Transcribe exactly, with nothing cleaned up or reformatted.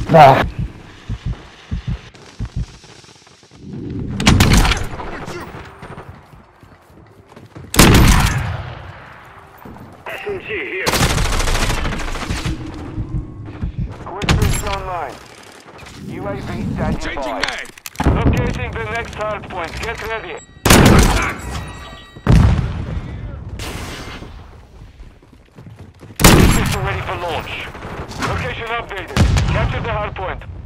Ah. S M G here. Quick online. U A V standing Changing by. mag! Locating the next hard point. Get ready. System ready for launch. Location updated. Capture the hard point.